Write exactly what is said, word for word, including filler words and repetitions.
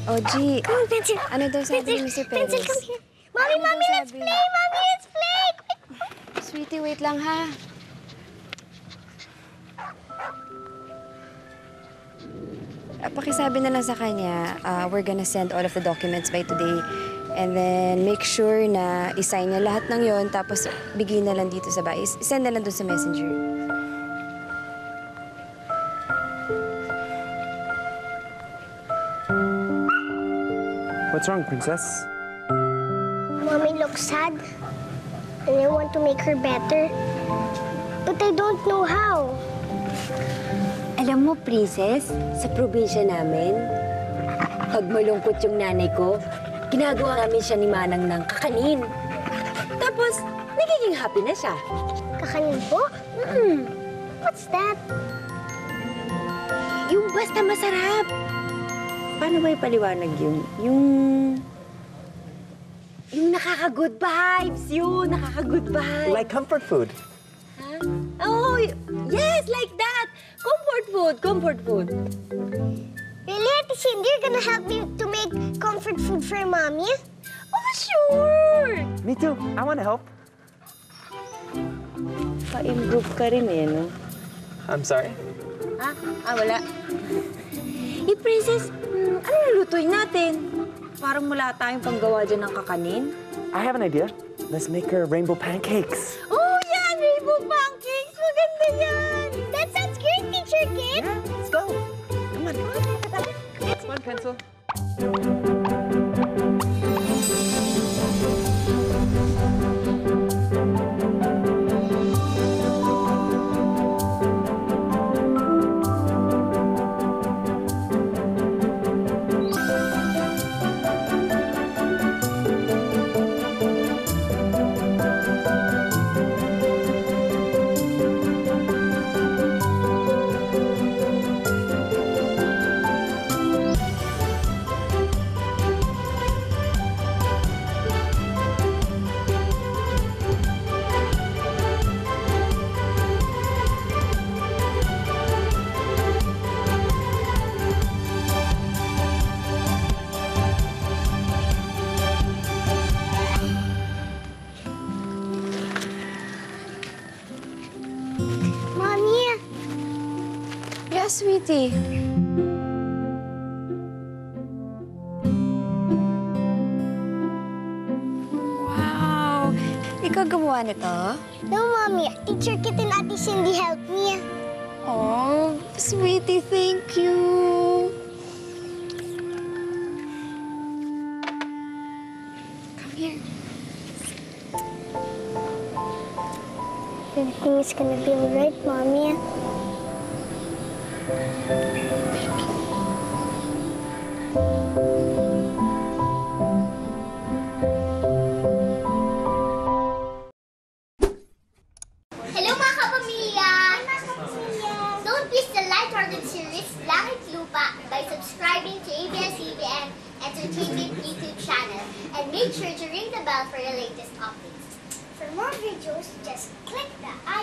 O, G. Come on, Pencil. Ano daw sabi Pencil, ni Mister Perez? Pencil, come here. Mommy, Ano Mommy, daw let's sabi? play! Mommy, let's play! Sweetie, wait lang, ha? Uh, pakisabi na lang sa kanya, uh, we're gonna send all of the documents by today. And then, make sure na isign niya lahat ng yon, tapos bigay na lang dito sa bahay. Send na lang doon sa messenger. What's wrong, Princess? Mommy looks sad, and I want to make her better. But I don't know how. Alam mo, Princess, sa probinsya namin, pag malungkot yung nanay ko, ginagawa namin siya ni Manang ng kakanin. Tapos, nagiging happy na siya. Kakanin po? Mm. What's that? Yung basta masarap. Paano ba ipaliwanag yun? Yung... Yung nakaka-good vibes, yun. Nakaka-good vibes. Like comfort food. Huh? Oh, yes, like that. Comfort food, comfort food. Really, Ate Cindy, you're gonna help me to make comfort food for Mommy? Oh, sure. Me too. I want to help. Pa-improve ka rin eh, no? I'm sorry. Ha? Ah, wala. Eh, Princess, hmm, ano lulutuin natin? Parang wala tayong panggawa dyan ng kakanin. I have an idea. Let's make her rainbow pancakes. Oh, yan! Rainbow pancakes! Maganda yan! That sounds great, Teacher Kid. Yeah, let's go. Come on. Come on, Pencil. Mommy, Yeah, sweetie. Wow! Ikaw gumawa nito? no, Mommy. Teacher Kit and Ate Cindy helped me. Oh, sweetie, thank you. Come here. Everything is gonna be all right, Mommy. Hello mga kapamilya! Don't miss the light-hearted series Langit Lupa by subscribing to A B S C B N Entertainment YouTube channel and make sure to ring the bell for the latest updates. For more videos, just click the